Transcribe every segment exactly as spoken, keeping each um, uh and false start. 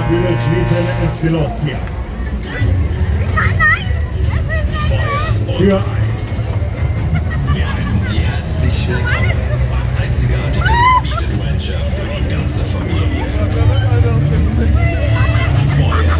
Bügel schließen, es geht los hier. Für eins. Wir heißen Sie herzlich willkommen beim einzigartigen Speed Adventure für die ganze Familie. Feuer.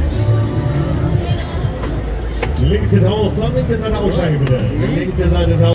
Links ist raus, linke Seite aussteigen bitte. Linke Seite ist aus.